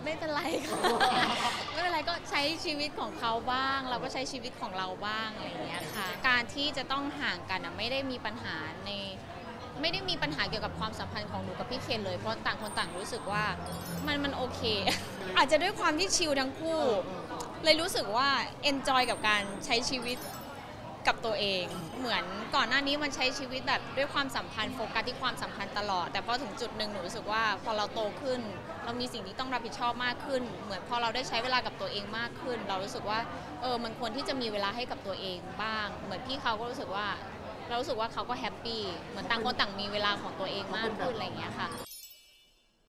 ไม่เป็นไรค่ะไม่เป็นไรก็ใช้ชีวิตของเขาบ้างเราก็ใช้ชีวิตของเราบ้างอะไรอย่างเงี้ยค่ะการที่จะต้องห่างกันไม่ได้มีปัญหาเกี่ยวกับความสัมพันธ์ของหนูกับพี่เคนเลยเพราะต่างคนต่างรู้สึกว่ามันโอเค อาจจะด้วยความที่ชิลทั้งคู่เลยรู้สึกว่าเอนจอยกับการใช้ชีวิตกับตัวเองเหมือนก่อนหน้านี้มันใช้ชีวิตแบบด้วยความสัมพันธ์โฟกัสที่ความสัมพันธ์ตลอดแต่พอถึงจุดหนึ่งหนูรู้สึกว่าพอเราโตขึ้นเรามีสิ่งที่ต้องรับผิดชอบมากขึ้นเหมือนพอเราได้ใช้เวลากับตัวเองมากขึ้นเรารู้สึกว่ามันควรที่จะมีเวลาให้กับตัวเองบ้างเหมือนพี่เขาก็รู้สึกว่าเรารู้สึกว่าเขาก็แฮปปี้เหมือนต่างคนต่างมีเวลาของตัวเองมากขึ้นอะไรอย่างเงี้ยค่ะ